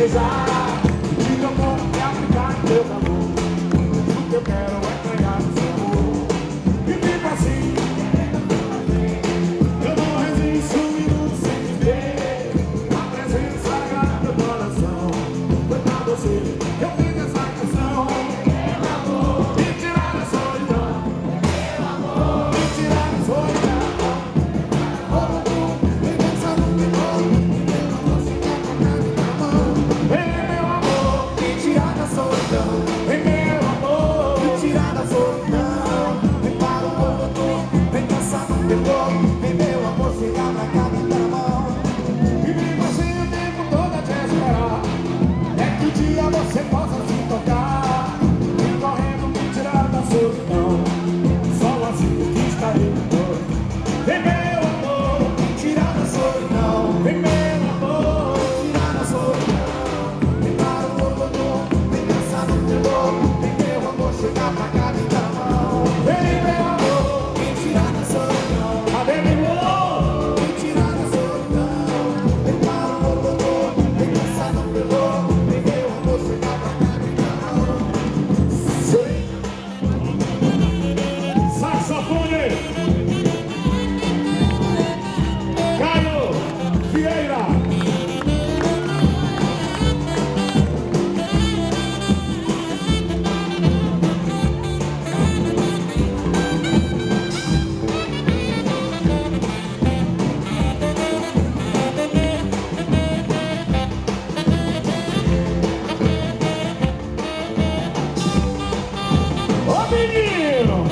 beijar, te tocar e aplicar no teu amor. O que eu quero é ganhar o seu amor. E fico assim, eu não resisto um minuto sem te ver. A presença agrada meu coração. Foi pra você eu fiz essa canção. Meu amor, me tirar da solidão. Meu amor, me tirar da solidão. Olodum, vem dançar no meu corpo. Meu amor, se quer tocar minha mão. Vem meu amor, me tirar da solidão. Vem meu amor, me tirar da solidão. Vem para o Olodum, vem dançar no meu corpo. Vem meu amor, chegar pra cá, me dar a mão. E vivo assim o tempo todo a te esperar. É que um dia você possa se tocar. Vem correndo, me tirar da solidão. Só assim que estarei com dor. Vem meu amor, me tirar da solidão. Vem meu amor, me tirar da solidão. Vem para o Olodum, vem dançar no teu corpo. Vem meu amor, chegar pra cá, me dar a mão. Vem meu amor, me tirar da solidão. Cadê meu amor? Me tirar da solidão. Vem para o Olodum, vem dançar no teu corpo. Vem meu amor, chegar pra cá, me dar a mão. Saxofone, Caio Vieira. Ô menino!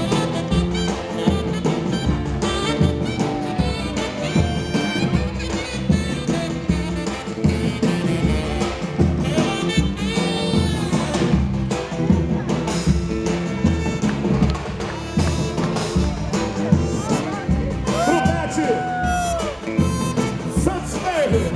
Promete! Santos Baby!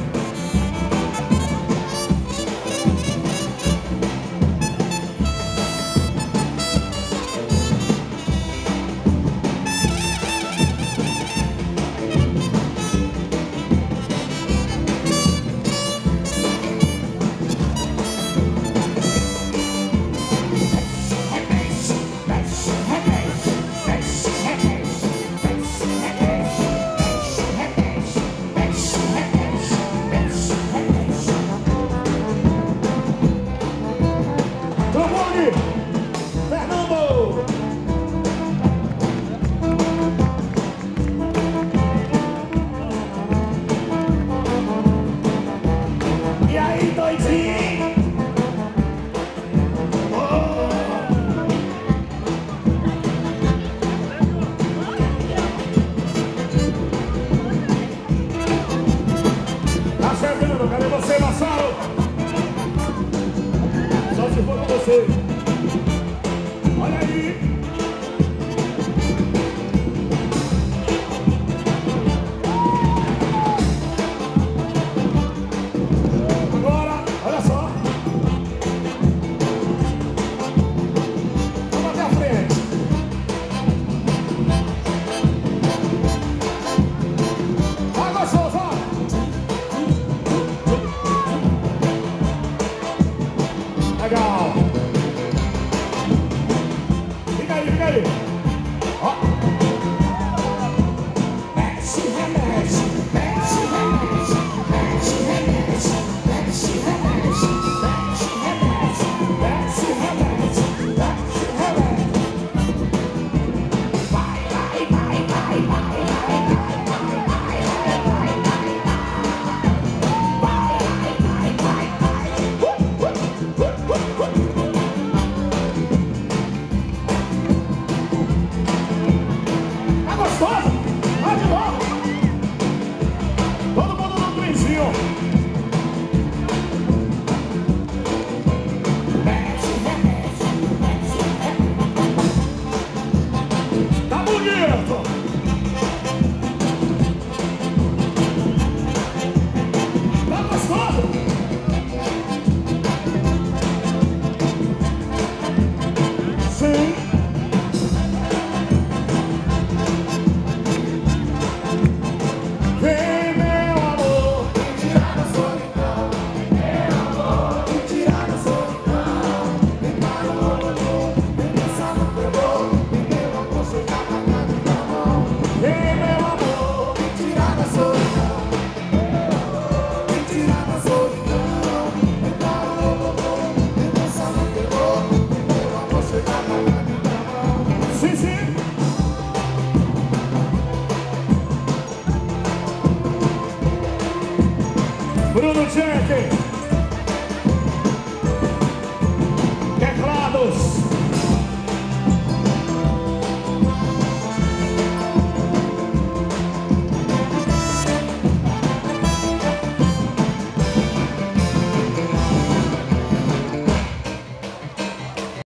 Trombone, Fernando! E aí, doidinho? Tá chegando, cadê você, Marcelo? Só se for com você. Olha aí. Agora, olha só. Vamos até a frente. Vai, gostoso, ó. Legal. Fica aí, fica aí. Ó. Mexe, remexe, mexe, remexe, mexe, remexe, mexe, remexe, mexe, remexe, mexe, remexe, mexe, remexe. Vai, vai, vai, vai, vai, vai, tá gostoso? Vai de novo. Todo mundo no trenzinho. Mexe, remexe, mexe, remexe. Tá bonito. Tá gostoso? Sim. Vem meu amor, me tirar da Jack.